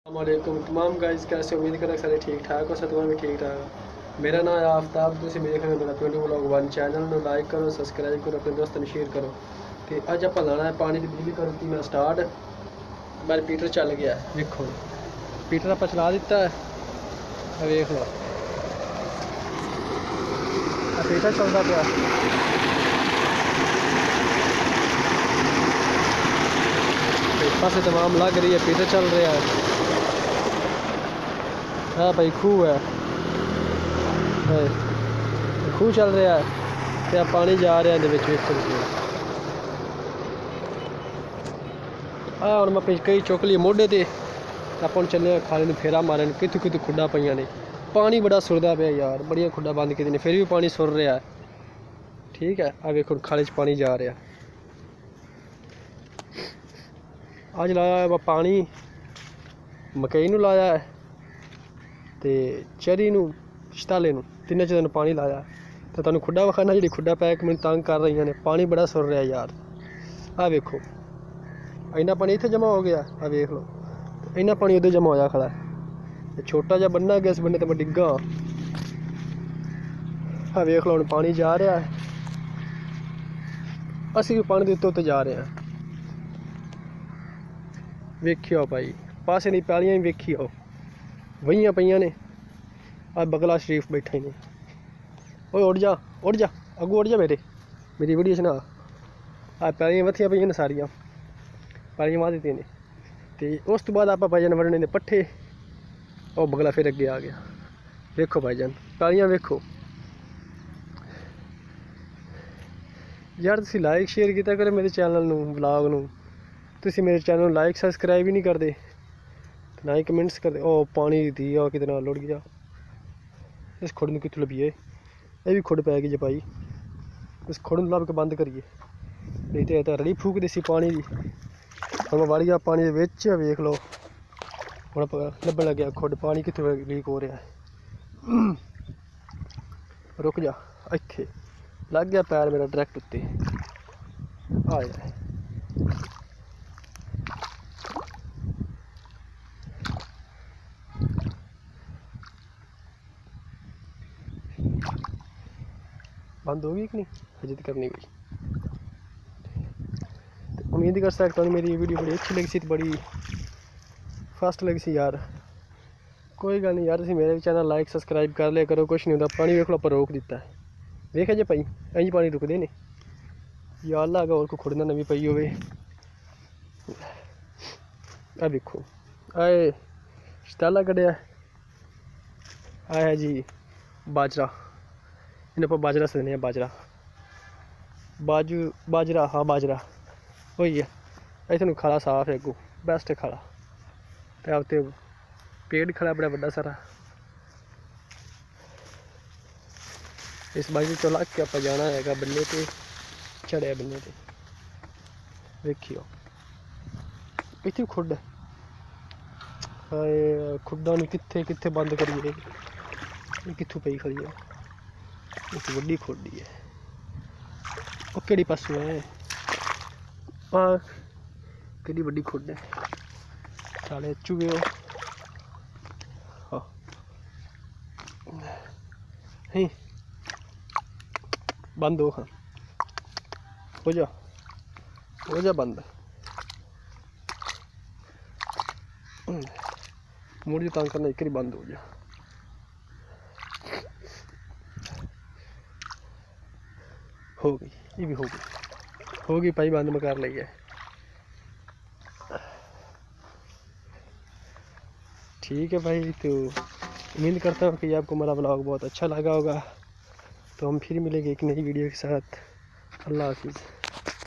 वालेकुम तमाम गाइस, कैसे उम्मीद करें सारे ठीक ठाक हो, सतवा भी ठीक ठाक। मेरा नाम है आफ्ताब, तुम देख रहे हो मेरा पिंडू व्लॉग 1 चैनल में। लाइक करो, सब्सक्राइब करो, अपने दोस्तों में शेयर करो। तो अज आप लाना है पानी की बिजली करो कि मैं स्टार्ट मेरा पीटर चल गया है। देखो पीटर आप चला दिता है, देख लो पीटर चलता पाया। पासे तमाम लग रही है, पीटर चल रहा है। हाँ भाई खूह है, खूह चल रहा है तो पानी जा रहा है। हाँ हम मैं कई चुक लिए मोढे ते आप चले खाले में फेरा मारन कितों कितों खुड्डा पईयां ने। पानी बड़ा सुरदा पे यार, बड़िया खुड्डा बंद की फिर भी पानी सुर रहा है। ठीक है आ वेखो खाले च पानी जा रहा। अज लाया पानी मकई नूं लाया है ते चरी नूं शताले नूं, तिन्ने च पानी लाया। तो तुहानूं खुड्डा विखाना, जी खुड्डा पैक मैनूं तंग कर रही ने। पानी बड़ा सुर रहा यार। आ वेखो इन्ना पानी इत्थे जमा हो गया, आ वेख लो इन्ना पानी उधर जमा होया खड़ा है। छोटा जिहा बन्ना गया, इस बन्ने ते मैं डिग्गा। आ वेख लो हुण पानी जा रहा है, असीं भी पानी दे उत्ते जा रहे हैं। वेखियो भाई पासे दी पैलियां भी वेखियो वहियां पईयां ने। आ बगला शरीफ बैठे ने। ओए उड़ जा अगू उड़ जा मेरी वीडियो च ना। आ पैलियां वथियां पईयां ने, सारियां पैलियां वाह दित्तियां ने। तो उस तो बाद आप भाईजान वरने ने पट्ठे। और बगला फिर अगे आ गया। वेखो भाईजान पैलियां वेखो यार। तुसीं लाइक शेयर किया करो मेरे चैनल नूं, ब्लॉग नूं। तुसीं मेरे चैनल नूं लाइक सबसक्राइब ही नहीं करते, ना ही कमेंट्स करते। ओ पानी दी आ कितना लुड़ गया। इस खुड नूं कित्थों लभीए, ये भी खुड पै गई जे भाई। इस खुड नूं लभ के बंद करिए, नहीं तो रड़ी फूक देसी पानी दी। हम वड़ गया पानी दे विच, वेख लो हुण लभण लग्या खुड पानी कित्थों लीक हो रहा है। रुक जा, इत्थे लग गया पैर मेरा डायरैक्ट उत्ते। आ जाए बंद हो गई कि नहीं, हजे तो करनी गई। तो उम्मीद कर सकता हूँ मेरी वीडियो बड़ी अच्छी लगी सी, बड़ी फास्ट लगी सी यार। कोई गल नहीं यार, तुसीं मेरे चैनल लाइक सबसक्राइब कर लिया करो, कुछ नहीं होता। पानी वेख लो पर रोक दिता है, वेख जे भाई इंज पानी रुकते ने। या अल्लाह अगर को खुड़ना नवी पई होवे। आ देखो आए शताला कढ़िया, आया जी बाजरा, इन्हें पर बाजरा सदने बाजरा बाजरा। हाँ बाजरा होई है। इतने खाला साफ है, अगू बेस्ट है खाला। तो आप तो पेड़ खड़ा बड़ा बड़ा सारा। इस बाजू चो लग के आप जाना है बन्ने पे, चढ़िया बन्ने पे। देखियो इतनी खुड खुडा कित्थे कित्थे बंद करिए, कित्थों पई खड़ी है। एक वड्डी खोडी है, वो केड़ी पासों है। हाँ केड़ी वड्डी खुड है, साले चूहे हो। हाँ बंद हो, हाँ हो जा बंद। मुड़ जो तंग करना, एक ही बंद हो जा। हो गई, ये भी होगी भाई, बंद में कर ली है। ठीक है भाई, तो उम्मीद करता हूँ कि आपको मेरा ब्लॉग बहुत अच्छा लगा होगा। तो हम फिर मिलेंगे एक नई वीडियो के साथ। अल्लाह हाफिज़।